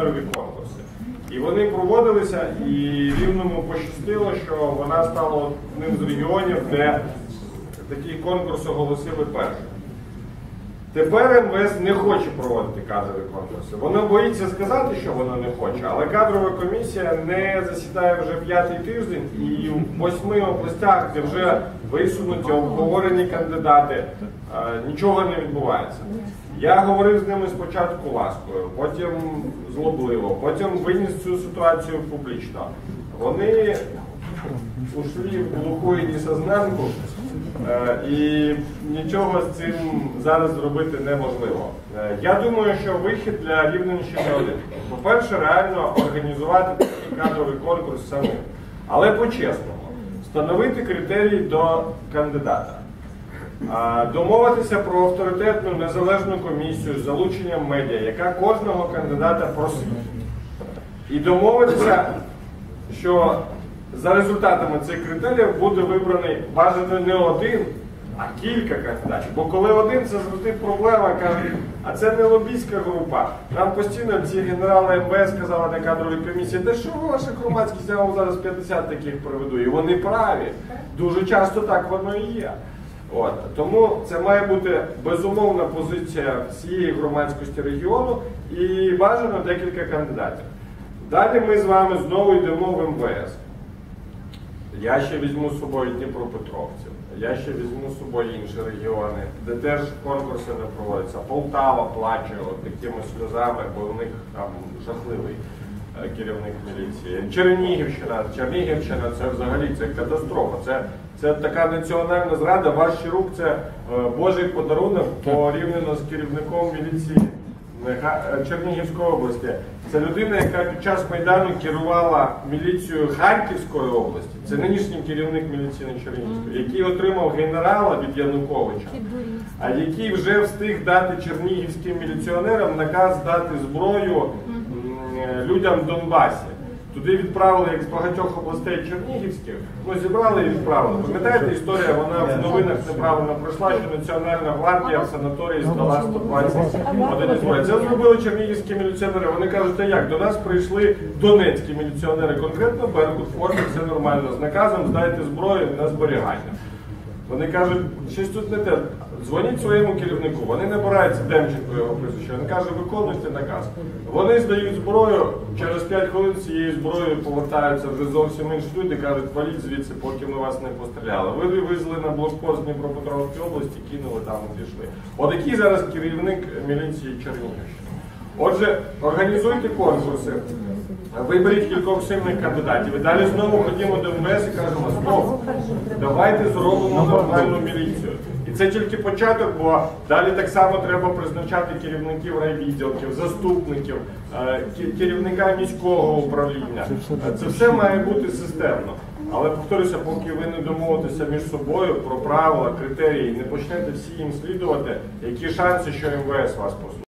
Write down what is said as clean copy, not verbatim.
кадрові конкурси. І вони проводилися, і Рівному пощастило, що вона стала одним з регіонів, де такий конкурс оголосили першим. Тепер МВС не хоче проводити кадрові конкурси. Воно боїться сказати, що воно не хоче, але кадрова комісія не засідає вже 5-й тиждень, і в 8 областях, де вже висунуті, обговорені кандидати, нічого не відбувається. Я говорив з ними спочатку ласкою, потім злобливо, потім виніс цю ситуацію публічно. Вони ушли в глуху несознанку, і нічого з цим зараз зробити неможливо. Я думаю, що вихід для Рівненщини один. По-перше, реально організувати такий кадровий конкурс самим. Але по-чесному, встановити критерії до кандидата. Домовитися про авторитетну незалежну комісію з залученням медіа, яка кожного кандидата просить. І домовитися, що за результатами цих критеріїв буде вибраний бажано не один, а кілька кандидатів. Бо коли один, це завжди проблема, кажуть, а це не лобійська група. Нам постійно ці генерали МВС казали на кадровій комісії, де що ваша громадськість, я вам зараз 50 таких приведу. І вони праві. Дуже часто так воно і є. Тому це має бути безумовна позиція всієї громадськості регіону і бажано декілька кандидатів. Далі ми з вами знову йдемо в МВС. Я ще візьму з собою Дніпропетровців, я ще візьму з собою інші регіони, де теж конкурси не проводяться. Полтава плаче такими сльозами, бо у них там жахливий керівник міліції. Чернігівщина це взагалі це катастрофа. Це така національна зрада, ваш рук це Божий подарунок порівняно з керівником міліції Чернігівської області. Це людина, яка під час Майдану керувала міліцією Харківської області. Це нинішній керівник міліції Чернігівської, який отримав генерала від Януковича, а який вже встиг дати чернігівським міліціонерам наказ дати зброю людям в Донбасі. Туди відправили, як з багатьох областей чернігівських, зібрали і відправили. Пам'ятаєте, історія, вона в новинах неправильно пройшла, що Національна гвардія в санаторії здала 121 зброї. Це зробили чернігівські міліціонери. Вони кажуть, а як, до нас прийшли донецькі міліціонери, конкретно Беркут, формі, все нормально, з наказом здайте зброю на зберігання. Вони кажуть, щось тут не те. Дзвоніть своєму керівнику, вони набираються, Демченко його прізвище, він каже, виконуйте наказ. Вони здають зброю, через 5 хвилин з цією зброєю повертаються вже зовсім інші люди, кажуть, валіть звідси, поки ми вас не постріляли. Ви вивезли на блокпост Дніпропетровської області, кинули там і пішли. Отакий зараз керівник міліції Чернігівщини. Отже, організуйте конкурси, виберіть кількох сильних кандидатів. І далі знову ходімо до МВС і кажемо, знову, давайте зробимо нормальну міліцію. І це тільки початок, бо далі так само треба призначати керівників райвідділків, заступників, керівника міського управління. Це все має бути системно. Але, повторюся, поки ви не домовитеся між собою про правила, критерії, не почнете всі їм слідувати, які шанси, що МВС вас послухає.